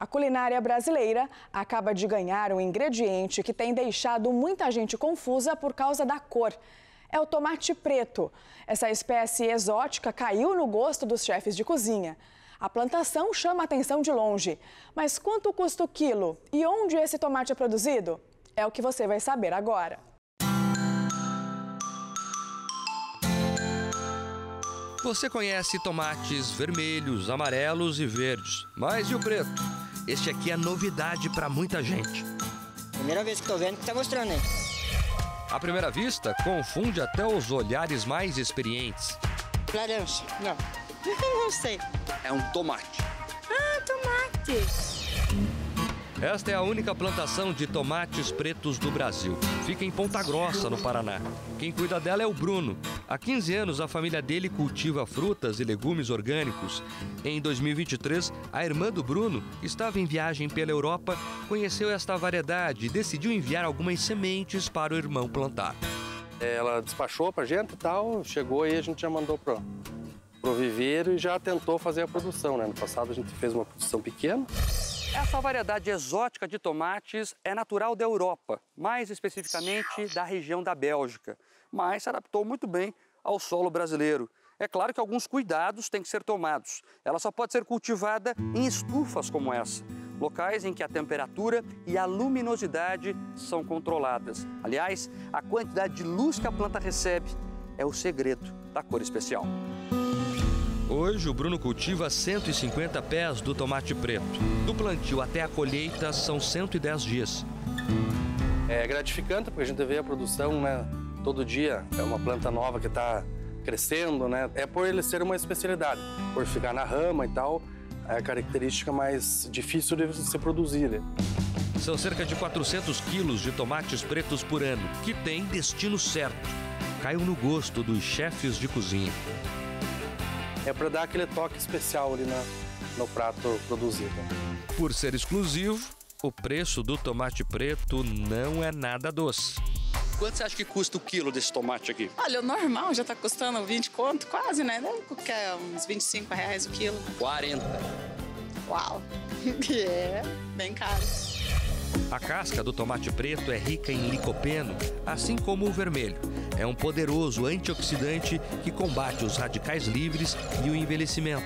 A culinária brasileira acaba de ganhar um ingrediente que tem deixado muita gente confusa por causa da cor. É o tomate preto. Essa espécie exótica caiu no gosto dos chefes de cozinha. A plantação chama a atenção de longe. Mas quanto custa o quilo? E onde esse tomate é produzido? É o que você vai saber agora. Você conhece tomates vermelhos, amarelos e verdes, mas e o preto? Este aqui é novidade para muita gente. Primeira vez que tô vendo que tá mostrando aí. À primeira vista, confunde até os olhares mais experientes. Laranja, não. Não sei. É um tomate. Ah, tomate. Esta é a única plantação de tomates pretos do Brasil. Fica em Ponta Grossa, no Paraná. Quem cuida dela é o Bruno. Há 15 anos, a família dele cultiva frutas e legumes orgânicos. Em 2023, a irmã do Bruno estava em viagem pela Europa, conheceu esta variedade e decidiu enviar algumas sementes para o irmão plantar. Ela despachou pra gente e tal, chegou e a gente já mandou pro viveiro e já tentou fazer a produção, né? No passado a gente fez uma produção pequena. Essa variedade exótica de tomates é natural da Europa, mais especificamente da região da Bélgica, mas se adaptou muito bem ao solo brasileiro. É claro que alguns cuidados têm que ser tomados. Ela só pode ser cultivada em estufas como essa, locais em que a temperatura e a luminosidade são controladas. Aliás, a quantidade de luz que a planta recebe é o segredo da cor especial. Hoje, o Bruno cultiva 150 pés do tomate preto. Do plantio até a colheita são 110 dias. É gratificante porque a gente vê a produção, né, todo dia. É uma planta nova que está crescendo, né? É por ele ser uma especialidade, por ficar na rama e tal, é a característica mais difícil de se produzir, né? São cerca de 400 quilos de tomates pretos por ano, que tem destino certo. Caiu no gosto dos chefes de cozinha. É para dar aquele toque especial ali no prato produzido. Por ser exclusivo, o preço do tomate preto não é nada doce. Quanto você acha que custa o quilo desse tomate aqui? Olha, o normal já tá custando 20 conto, quase, né? Deve é uns 25 reais o quilo. 40. Uau! É, bem caro. A casca do tomate preto é rica em licopeno, assim como o vermelho. É um poderoso antioxidante que combate os radicais livres e o envelhecimento.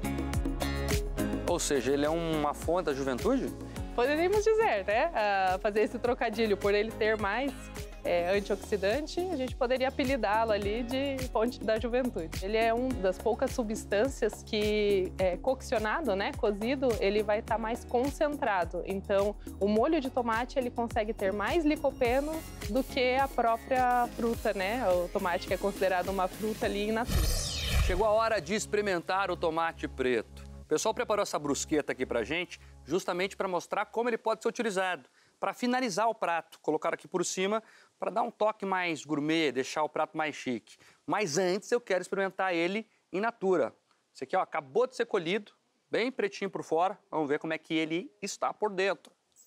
Ou seja, ele é uma fonte da juventude? Poderíamos dizer, né? Fazer esse trocadilho, por ele ter mais antioxidante, a gente poderia apelidá-lo ali de fonte da juventude. Ele é uma das poucas substâncias que, coccionado, né, cozido, ele vai estar mais concentrado. Então, o molho de tomate, ele consegue ter mais licopeno do que a própria fruta, né? O tomate que é considerado uma fruta ali in natura. Chegou a hora de experimentar o tomate preto. O pessoal preparou essa brusqueta aqui pra gente, justamente para mostrar como ele pode ser utilizado. Para finalizar o prato, colocar aqui por cima, para dar um toque mais gourmet, deixar o prato mais chique. Mas antes eu quero experimentar ele in natura. Esse aqui, ó, acabou de ser colhido, bem pretinho por fora. Vamos ver como é que ele está por dentro.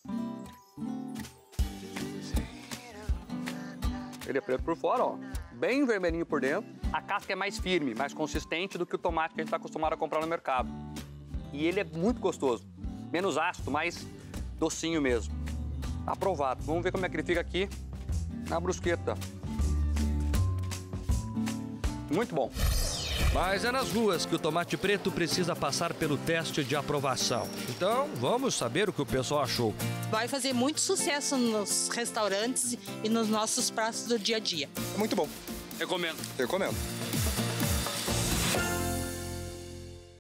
Ele é preto por fora, ó, bem vermelhinho por dentro. A casca é mais firme, mais consistente do que o tomate que a gente está acostumado a comprar no mercado. E ele é muito gostoso, menos ácido, mais docinho mesmo. Aprovado. Vamos ver como é que ele fica aqui na brusqueta. Muito bom. Mas é nas ruas que o tomate preto precisa passar pelo teste de aprovação. Então, vamos saber o que o pessoal achou. Vai fazer muito sucesso nos restaurantes e nos nossos pratos do dia a dia. Muito bom. Recomendo. Recomendo.